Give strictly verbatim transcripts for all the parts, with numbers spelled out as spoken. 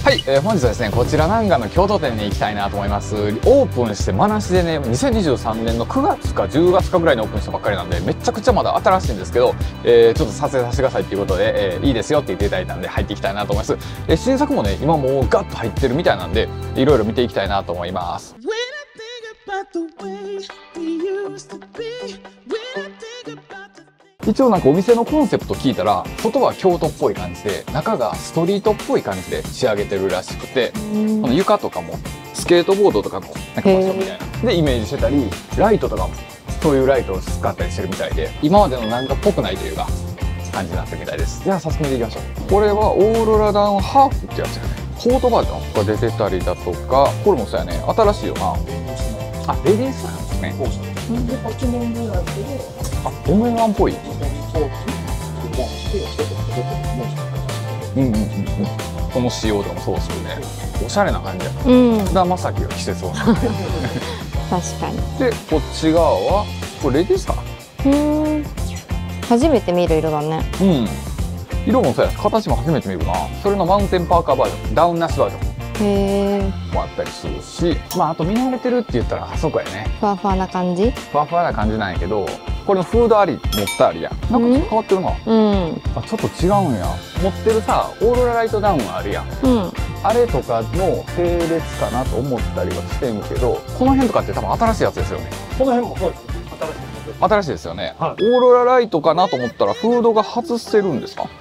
はい、えー、本日はですねこちら南賀の京都店に行きたいなと思います。オープンしてまなしでねにせんにじゅうさんねんのくがつかじゅうがつかぐらいにオープンしたばっかりなんでめちゃくちゃまだ新しいんですけど、えー、ちょっと撮影させてくださいっていうことで、えー、いいですよって言っていただいたんで入っていきたいなと思います。えー、新作もね今もうガッと入ってるみたいなんでいろいろ見ていきたいなと思います。一応なんかお店のコンセプト聞いたら外は京都っぽい感じで中がストリートっぽい感じで仕上げてるらしくて、この床とかもスケートボードとかのなんか場所みたいなでイメージしてたり、ライトとかもそういうライトを使ったりしてるみたいで今までの南賀っぽくないというか感じになってるみたいです。じゃあ早速見ていきましょう。これはオーロラダウンハーフってやつやね。コートバージョンが出てたりだとか、これもそうやね新しいよな。あ、レディースなんですね。 でこっちもんなんですけど、 あ、オメガンっぽい。うんうんうんうん。この仕様とかもそうですよね。おしゃれな感じや。うん。菅田将暉が着せそうな。確かに。 でこっち側はこれレディースか。 うん。初めて見る色だね。 うん。色もそうやし形も初めて見るな。それのマウンテンパーカーバージョン、ダウンなしバージョン。へーもあったりするし、まああと見慣れてるって言ったらあそこやね。 ふわふわな感じ。 ふわふわな感じなんやけど、これのフードあり持ったありやん。なんか変わってるな。うん。あ、ちょっと違うんや。持ってるさオーロラライトダウンあるやん。うん。あれとかの系列かなと思ったりはしてんけど、この辺とかって多分新しいやつですよね。 この辺もそうです。新しい。 新しいですよね。はい、オーロラライトかなと思ったらフードが外せるんですか。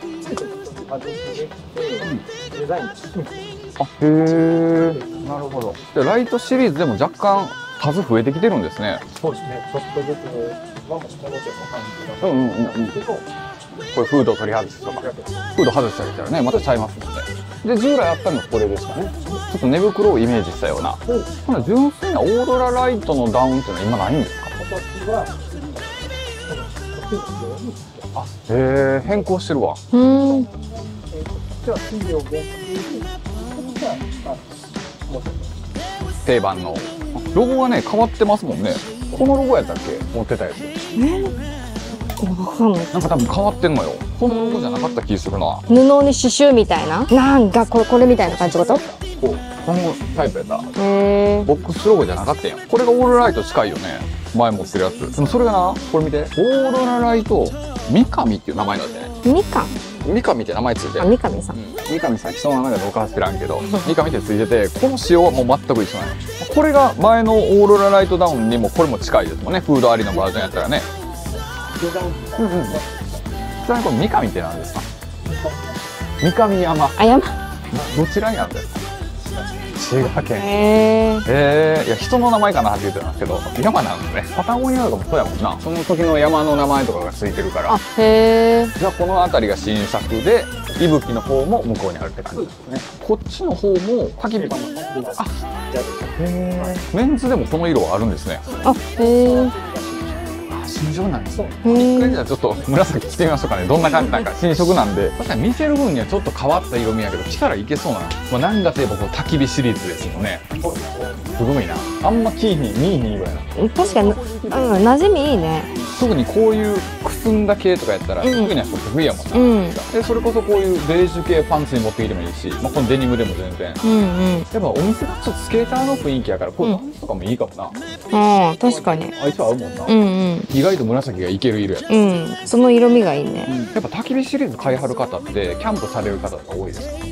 デザイン。 あ、へえ、なるほど。でライトシリーズでも若干数増えてきてるんですね。 そうですね。ちょっとずつ今もその感じが。 うんうんうんうん。これフード取り外すとか、フード外してあげたらねまたちゃいますもんね。で従来あったのはこれですかね。ちょっと寝袋をイメージしたような。ほな純粋なオーロラライトのダウンっていうのは今ないんですか。あ、へえ、変更してるわ。うん。定番のロゴがね変わってますもんね。このロゴやったっけ持ってたやつ。えなんか多分変わってんのよ。このロゴじゃなかった気するな。 布に刺繍みたいななんかこれこれみたいな感じってこと。 こうこのタイプやった。へボックスロゴじゃなかったやん。これがオーロラライト近いよね。前持ってるやつ。でもそれがなこれ見て、オーロラライト三上っていう名前なんだよね。 三上三上って名前ついてる。 三上さん、うん、 三上さん人の名前がどうかは知らんけど三上ってついてて、この仕様はもう全く一緒なの。これが前のオーロラライトダウンにもこれも近いですもんね。フードありのバージョンやったらね。うんうん。ちなみにこの三上って何ですか。三上山。 あ、山どちらにあるんですか。滋賀県。へえ。いや人の名前かなって言ってたんですけど山なんですね。パタゴニアとかもそうやもんな。その時の山の名前とかがついてるから。あ、へえ。じゃあこの辺りが新作で伊吹の方も向こうにあるって感じですね。こっちの方も焚き火。あ、へえ。メンズでもこの色はあるんですね。あ、へえ。新色なんですね。一回じゃあちょっと紫着てみましょうかね。どんな感じなんか新色なんで。確かに見せる分にはちょっと変わった色味やけど着たらいけそうな。まあ何がといえばこう焚き火シリーズですもんね。すごいな。あんまキーに見いひん色やな。 確かに、うん、馴染みいいね。 特にこういうくすんだ系とかやったら、うん、得意な人得意やもんな、うん、でそれこそこういうベージュ系パンツに持ってきてもいいし、まあ、このデニムでも全然、うんうん、やっぱお店がちょっとスケーターの雰囲気やからこういうパンツとかもいいかもな。 ああ、確かに相性合うもんな。うんうん、意外と紫がいける色やった、うん、 その色味がいいね、うん、 やっぱ焚き火シリーズ買いはる方ってキャンプされる方が多いですか。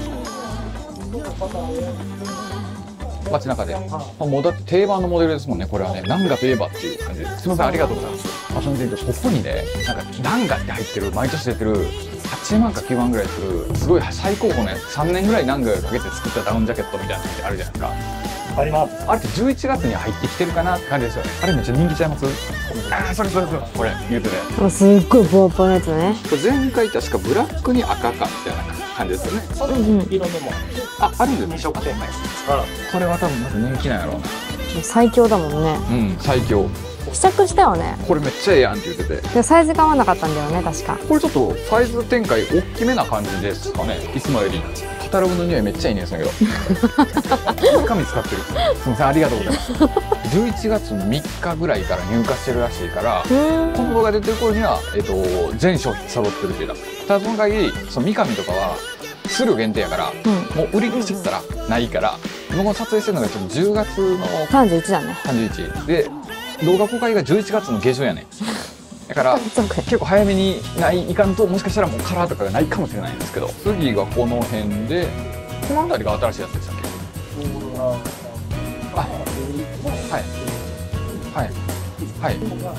街中で、あ、もうだって定番のモデルですもんね。これはね南賀といえばっていう感じです。すみません、ありがとうございます。あ、それで言うとここにねなんか南賀って入ってる毎年出てるはちまんかきゅうまんぐらいするすごい最高峰のやつ、さんねんぐらい南賀がかけて作ったダウンジャケットみたいなのってあるじゃないですか。あります。あれってじゅういちがつに入ってきてるかなって感じですよね。あれめっちゃ人気ちゃいます。ああ、それそれそれこれ言うてね、 すっごいボワボワのやつね。 これ前回確かブラックに赤かみたいな感じですよね。それ色でもああるんですね。これは多分まず人気なんやろうな。 最強だもんね。 うん、最強。 試着したよね。 これめっちゃええやんって言ってて。 でサイズが合わなかったんだよね確か。 これちょっとサイズ展開大きめな感じですかね。いつもよりカタログの匂いめっちゃいいねんですけど紙使ってる。すみません、ありがとうございますじゅういちがつみっかぐらいから入荷してるらしいから、この動画が出てる頃には、えっと、全商品揃ってるっていうだ。ただその限りその三上とかは数量限定やから、 うんもう売り切っちゃったらないから僕も撮影してるのがちょっとじゅうがつのさんじゅういちだね。 さんじゅういちで動画公開がじゅういちがつの下旬やねん。だからそうか。 結構早めにないいかんともしかしたらもうカラーとかがないかもしれないんですけど、次がこの辺でこの辺りが新しいやつでしたっけ？あ、はいはいはい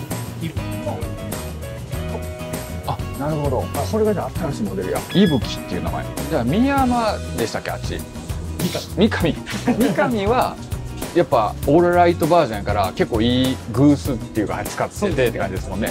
あ、なるほど。あ、これがじゃあ新しいモデルや。いぶきっていう名前。じゃあ三山でしたっけ、あっち。三上。三上はやっぱオールライトバージョンやから結構いいグースっていうか使っててって感じですもんね。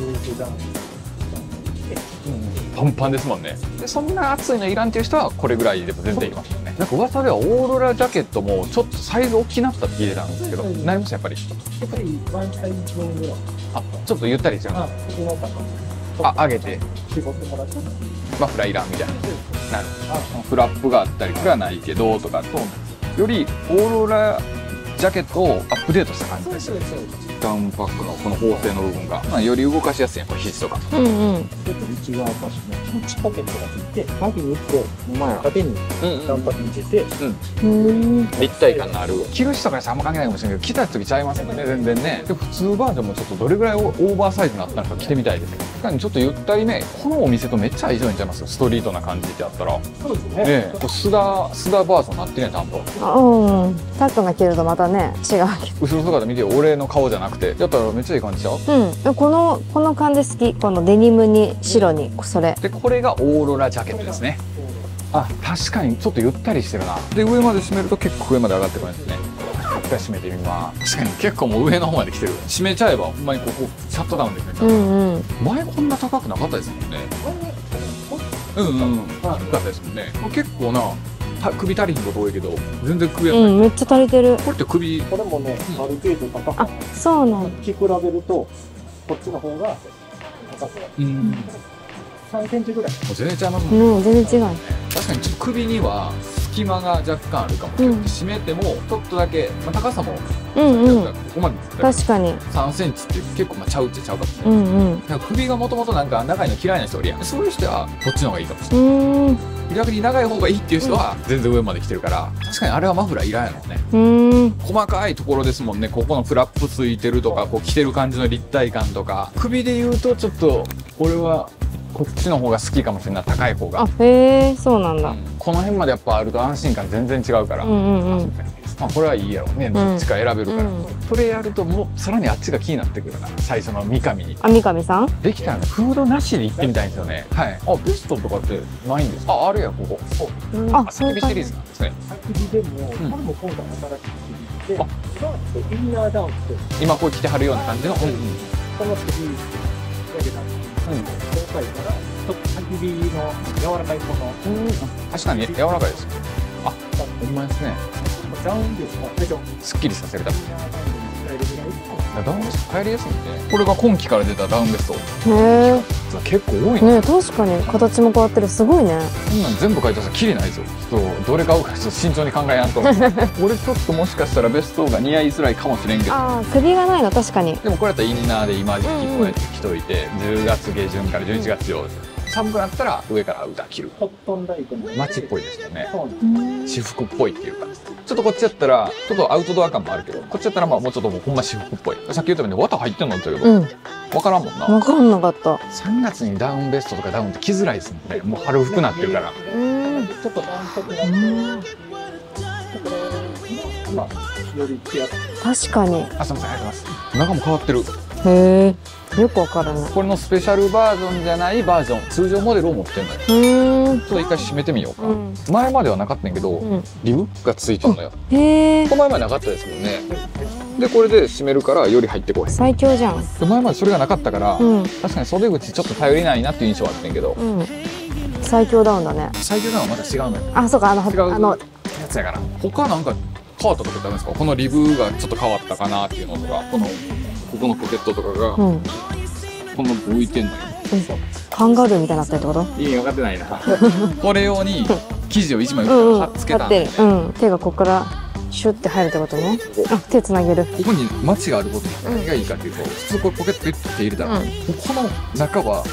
パンパンですもんね。でそんな厚いのいらんっていう人はこれぐらいでも全然いますもんね。なんか噂ではオーロラジャケットもちょっとサイズ大きくなったって聞いてたんですけど、なりましたやっぱり。 やっぱりワンサイズ分ぐらい。 あ、ちょっとゆったりしちゃう。 あ、この中あ、上げて絞ってもらってマフラーいらんみたいな。なるほど。フラップがあったりこれはないけどとかとよりオーロラジャケットをアップデートした感じですよね。ダウンパックのこの縫製の部分が、まあ、より動かしやすいやん、これ肘とか。 うんうん。 ちょっと内側からね、内ポケットがついて、前にいっこ、縦にダウンパックにつけて、 うん。 立体感のある。着る人からあんま関係ないかもしれないけど、着た時ちゃいますもんね、全然ね。で普通バージョンもちょっとどれぐらいオーバーサイズになったのか着てみたいですけど、確かにちょっとゆったりね、このお店とめっちゃ相性いいんちゃいます？ストリートな感じってあったら。 そうですね。 ねえ、これ須田須田バージョンになってね、ちゃんと。 うん。タックが着るとまたね違うけ後ろ姿見てよ、俺の顔じゃなくて、やったらめっちゃいい感じちゃう？ ど。うん。このこの感じ好き。このデニムに白にそれ。 でこれがオーロラジャケットですね。あ、確かにちょっとゆったりしてるな。で上まで締めると結構上まで上がってくるんですね。一回締めてみます。確かに結構もう上の方まで来てる。締めちゃえばほんまにここシャットダウンできる。 うんうん。 前こんな高くなかったですもんね。うんうんうん。低かったですもんね。結構な首足りひんこと多いけど全然首やない。 うん、めっちゃ足りてる。 これって首。 これもね、ある程度高く。 あ、そうなん。 聞き比べると、こっちの方が高く。 うん。 さんセンチぐらい。 もう全然ちゃいますもんね。 うん、全然違う。 確かにちょっと首には隙間が若干あるかもしれない。締めてもちょっとだけ、まあ、高さもうんうん。 ここまで確かに。 さんセンチって結構まあちゃうっちゃちゃうかもしれない。 うんうん。 なんか首がもともとなんか長いの嫌いな人おるやん。そういう人はこっちの方がいいかもしれない。 うん。 逆に長い方がいいっていう人は全然上まで来てるから、確かにあれはマフラーいらんやろね。 うん。 細かいところですもんね。ここのフラップついてるとか、こう着てる感じの立体感とか。首で言うとちょっと俺はこっちの方が好きかもしれない。高い方が。 あ、へえ、そうなんだ。 うん、この辺までやっぱあると安心感全然違うから。 うんうんうん。 まあこれはいいやろね。どっちか選べるから。 うん、 それやるともうさらにあっちが気になってくるな。最初の三上に。 あ、三上さん？ できたらフードなしで行ってみたいんですよね。はい。あ、ベストとかってないんですか？あ、あるやここ。そう。 あ、 そういうシリーズなんですね。 焚き火でも、これも今回新しいで、インナーダウンって今こう着てはるような感じの。 この次仕上げたんです。今回からちょっと焚き火の柔らかいもの。 確かに柔らかいです。あ、ほんまですね。 ダウンですか？最初すっきりさせるために。 ダウンで使えるぐらい。 ダウンベスト入りやすいんで。これが今期から出たダウンベスト。 へえ。 結構多いね。 ね、確かに形も変わってる。すごいね。 こんなん全部書いてたらきりないですよ。ちょっとどれ買うかちょっと慎重に考えやんと。俺ちょっともしかしたらベストが似合いづらいかもしれんけど。 ああ、首がないの確かに。 でもこれやったらインナーで今時期こうやって着といて、じゅうがつげじゅんからじゅういちがつ上旬。寒くなったら上からアウター着る。 コットンライトの街っぽいですよね。 うん。 私服っぽいっていうか、ちょっとこっちやったらちょっとアウトドア感もあるけど、こっちやったらまあもうちょっともうほんま私服っぽい。さっき言ったように綿入ってんのって言うけど、 うん。 分からんもんな。 わかんなかった。 さんがつにダウンベストとかダウンって着づらいですもんね。もう春服なってるから。 うん。 ちょっと暖色なって、ちょっとまあより着やすい。 確かに。 あ、すみません、ありがとうございます。中も変わってる。 へえ。よくわからない。 これのスペシャルバージョンじゃないバージョン、通常モデルを持ってんのよ。 うん。 ちょっと一回締めてみようか。 うん。 前まではなかったんやけど、 うん。 リブがついてるのよ。 へえ。 この前までなかったですもんね。でこれで締めるからより入ってこい。 最強じゃん。 で前までそれがなかったから、 うん。 確かに袖口ちょっと頼りないなっていう印象はあってんけど、 うん。最強ダウンだね。 最強なのはまた違うのよ。 あ、そうか、あの、 違うあの、 やつやから。他なんか変わったとこってあるんですか？このリブがちょっと変わったかなっていうのとか、このここのポケットとかが、 うん。 この浮いてんのよ。 カンガルーみたいになったってこと？ いい分かってないな。これ用に生地を一枚うんうん。 貼っつけたんで、 貼ってる。うん。手がここからシュッて入るってことね。あ、手つなげる。 ここにマチがあること何がいいかっていうと、普通これポケットピッと手入れたら、 うんここの中はうん。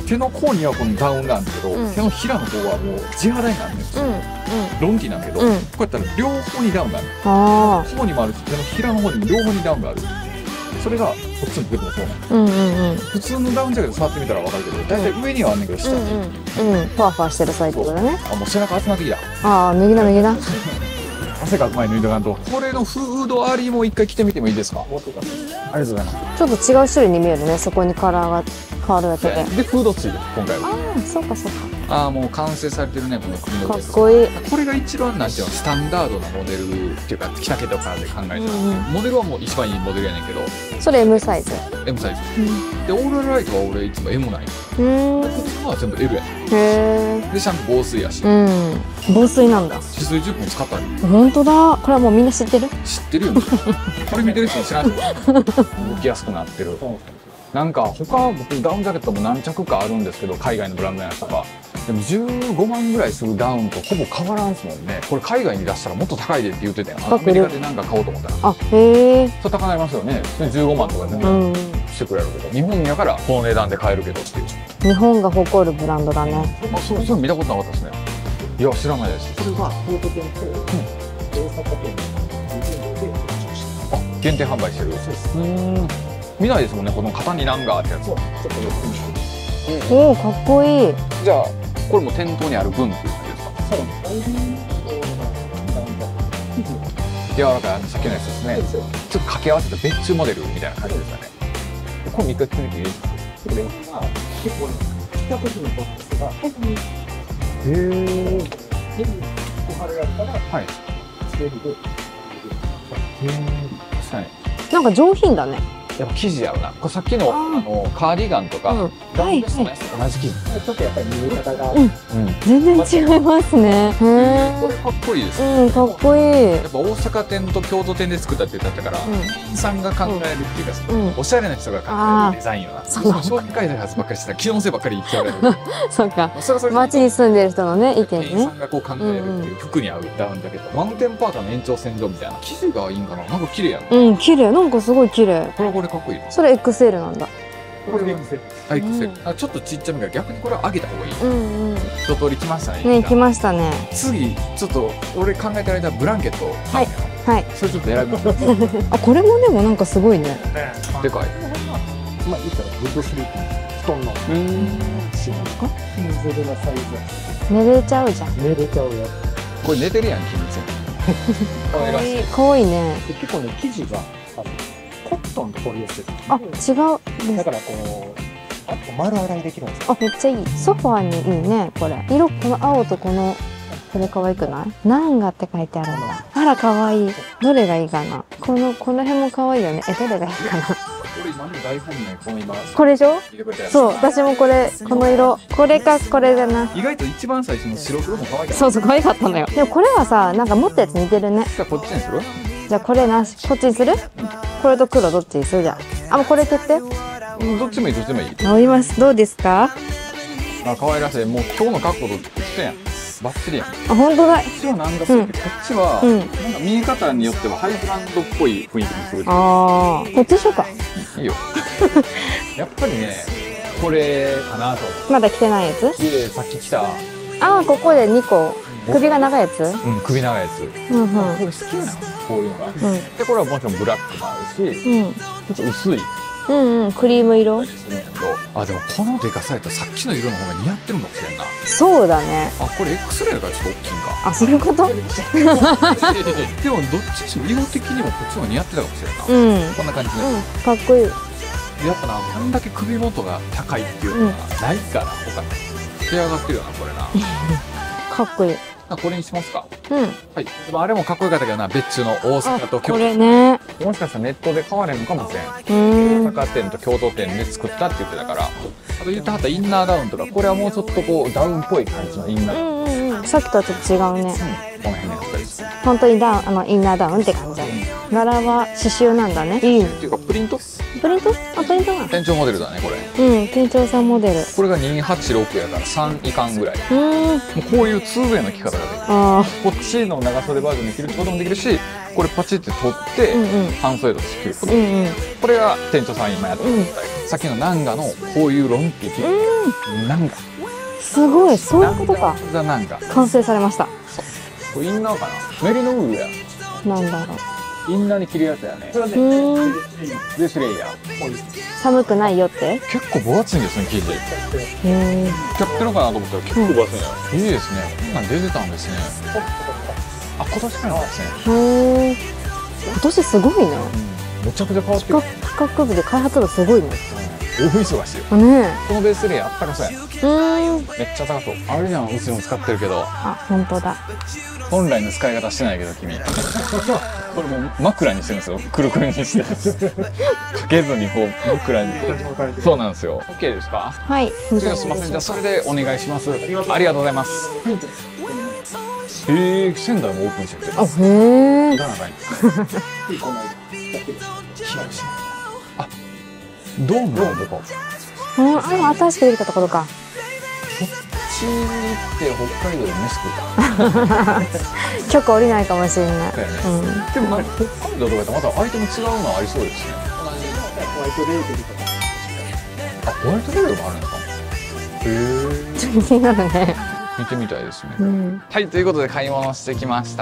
手の甲にはこのダウンがあるんだけど、 うん手のひらの方はもう地肌になるんですよ、 うんうんロンティなんだけど、 うんこうやったら両方にダウンがある。 あ甲にもあるし、手のひらの方にも両方にダウンがある。それがこっちのグッドもそうなの。 あうんうんうん普通のダウンジャケット触ってみたら分かるけど、大体上にはあんねんけど、下に。 うんうんうんふわふわしてるサイズだね。 あ、もう背中熱なってきた。 ああ右だ右だ。 汗かく前に脱いだかんと。これのフードありも一回着てみてもいいですか？ありがとうございます。 ちょっと違う種類に見えるね、そこにカラーが変わるだけで。 で、フードついてる、今回は。 ああそうかそうか。 ああ、もう完成されてるね、この組のかっこいい。 これが一番なんていうの、スタンダードなモデルっていうか、着丈とかで考えたら、 うんうんモデルはもう一番いいモデルやねんけど、 それ エム サイズ。 エム サイズ。で、オーロラライトは俺いつも エム なんよ。 うーん普通のは全部 エル やねん。 へえ。 で、ちゃんと防水やし、 うん防水なんだ。 止水じゅっぷん使ったり。 本当だ。これはもうみんな知ってる。 知ってるよね。これ見てる人知らん人動きやすくなってる。なんか他僕ダウンジャケットも何着かあるんですけど、海外のブランドのやつとかでもじゅうごまんぐらいするダウンとほぼ変わらんすもんね。これ海外に出したらもっと高いでって言ってたよ。アメリカでなんか買おうと思ったらあへえ。 それ高なりますよね。じゅうごまんとか全う然んしてくれるけど、日本やからこの値段で買えるけどっていう。 日本が誇るブランドだね。 あ、そうそう見たことなかったですね。いや知らないです。 これは京都店と大阪店であ、限定販売してる。うーん、見ないですもんね、この型になんがってやつ。 ちょっと寄ってみて。 おおかっこいい。 じゃあこれも店頭にある分っていう感じですか？ そうなんです。オイルなんだ生地柔らかいあのさっきのやつですね。 ですよ。 ちょっと掛け合わせた別注モデルみたいな感じですかね。これも一回着てみていいですか？ これは結構ね、着た時のボックスが特にへえ。 手に小春やったらはい。 ステールで。 へえ。確かに。 なんか上品だね。 やっぱ生地やろな。これさっきのああーのカーディガンとか、 うんダウンベストのやつと同じ生地。 ちょっとやっぱり見え方が、 うんうん。 全然違いますね。へこえ。 れかっこいいです。 うんかっこいい。 やっぱ大阪店と京都店で作ったって言ってたから、店員さんが考えるっていうか、 うんうんおしゃれな人が考えるデザインよな。 そうなんだ商品開発ばっかりしてたら機能性ばっかり言っちゃうられる。 そうか。 それはそれで街に住んでる人のね意見ね店員さ。んがこう考えるっていう服に合うダウンジャケット、マウンテンパーカーの延長線上みたいな生地がいいんかな。なんか綺麗やん。こうん綺麗。なんかすごい綺麗。 れはこれかっこいい。 それ エックスエル なんだ。 これで見せる。 はい、エクセルうんあちょっとちっちゃめが逆にこれは上げた方がいい。 うんうん。 一通り来ましたね。 ね来ましたね。 次ちょっと俺考えてる間ブランケットをはいはい。 それちょっと選びます。 あこれもでもなんかすごいね。 でかい。 まあ言ったらグッドスリープの布団のうん。 シーンですか？水色のサイズや寝れちゃうじゃん。 寝れちゃうやこれ寝てるやん君。可愛らしい。 かわいいね。 つ。で結構ね生地があのコットンとポリエステル。 あ違うです。 だからこうあと丸洗いできるんですよ。 あめっちゃいい。ソファーにいいねこれ。色この青とこのこれ可愛くない？ナンガって書いてあるんだ。あら可愛い。どれがいいかな。このこの辺も可愛いよね。えどれがいいかな。 俺今の大本命この今これでしょ？ 聞いてくれたやつそう私もこれこの色これかこれだな。 意外と一番最初の白黒も可愛いから。 そうそう可愛かったのよ。でもこれはさなんか持ったやつ似てるね。 じゃあこっちにする？ じゃあこれなしこっちにする？これと黒どっちにする？じゃああもうこれ決定？ うんどっちもいいどっちもいい。 飲みます。どうですか？ あ可愛らしい。もう今日の格好と一緒やん。バッチリやん。こあ本当だ。 っちはなんかそうやけどこっちはうんなんか見え方によってはハイブランドっぽい雰囲気にする。 ああこっちにしようか。 いいよ。やっぱりねこれかなと思って。 まだ着てないやつ？ でさっき来た、 ああここでにこ首が長いやつ？ うん、首長いやつ。 うんうんこれ好きなのこういうのが。 うんでこれはもちろんブラックもあるし、 うんちょっと薄い。 うんうんクリーム色。 するんやけど、あでもこのでかさやったらさっきの色の方が似合ってるかもしれんな。 そうだね。 あこれ エックスエル だからちょっと大きいんか。 あそういうこと？ でもどっちにしても色的にもこっちの方が似合ってたかもしれんな。 うんうんこんな感じで、 かっこいい。 やっぱなこんだけ首元が高いっていうのがないから他に仕上がってるよなこれな。 かっこいい。 あこれにしますか。 うん。 はい。でもあれもかっこよかったけどな、別注の大あ阪と京これね。 都。もしかしたらネットで買われるのかもしれん。 うーん。 大阪店と京都店で作ったって言ってたから。あと言ってはったインナーダウンとか、これはもうちょっとこうダウンっぽい感じのインナー。 うんうんうん。さっきとはちょっと違うね。 この辺にあったりする。 本当にダウンあのインナーダウンって感じ。柄は刺繍なんだね。いい。 っていうかプリントプリント？あ、プリントな。 店長モデルだねこれ。 うん、店長さんモデル。 これがにはちろくやからさんいかんぐらい。 うん。 もうこういう ツーウェイ の着方ができる。 あこっちの長袖バージョンに着ることもできるし、これパチって取ってあ。うんうん。 半袖として着ること。 うんうん。 これが店長さん今やってるみたい。さっきのナンガのこういうロンティ着る。ナンガ。 すごい、そういうことか。 ザナンガ。 完成されました。 これインナーかな。メリノウールや。 なんだろインナーに着るやつやね。 う。うーん。 ベースレイヤー。 寒くないよって。 結構分厚いんですね生地。 へえ。 キャプテンのかなと思ったら結構分厚いのよ。いいですね。こんなん出てたんですね。あ、今年からですね。 へえ。今年すごいね。 めちゃくちゃ変わってる。 企画部で開発部すごいね。 大忙しいよ。 あねこのベースレイヤーあったかそうや。 え。うーん。 めっちゃ高そう。あれじゃん、うちも使ってるけど。 あ、本当だ。 本来の使い方してないけど君。これもう枕にしてるんですよ。くるくるにして。かけずにこう枕に。そうなんですよ。OK ですか？ はい。 じゃあすみません。じゃあそれでお願いします。ありがとうございます。へえ、仙台もオープンしてる。 あ、へえ。 いらない。あ、ドームのとこ。 うん、あ、新しくできたところか。 こっちに行って北海道で飯食うか。 許可下りないかもしれない。 だよね。 うん。 でもなんか北海道とかやったらまたアイテム違うのありそうですね。 ホワイトレーベルとか。 あ、ホワイトレーベルもあるんですか？へえ。 ちょっと気になるね。 見てみたいですね。 うん。 はい、ということで買い物してきました。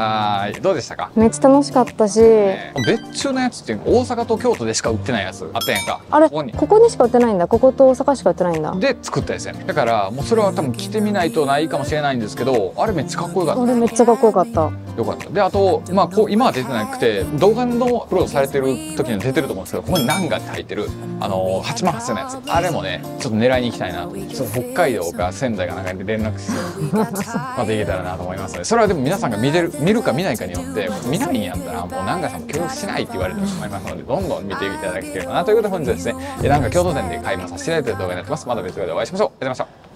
どうでしたか？ めっちゃ楽しかったし。 別注のやつって大阪と京都でしか売ってないやつあったやんか。 あれ、 ここにここにしか売ってないんだ。ここと大阪しか売ってないんだ。 で作ったやつやね。だからもうそれは多分着てみないとないかもしれないんですけど、あれめっちゃかっこよかった。 あれめっちゃかっこよかった。 よかった。で、あと、まあ、こう、今は出てなくて、動画のアップロードされてる時には出てると思うんですけど、ここにナンガって入ってる、あのー、はちまんはっせんのやつ。あれもね、ちょっと狙いに行きたいな。ちょっと北海道か仙台かなんかで連絡して、また行けたらなと思いますので、それはでも皆さんが見てる、見るか見ないかによって、見ないんやったら、もうナンガさんも協力しないって言われてしまいますので、どんどん見ていただければなということで、本日はですね、なんか京都店で買い物させていただいた動画になってます。また別動画でお会いしましょう。ありがとうございました。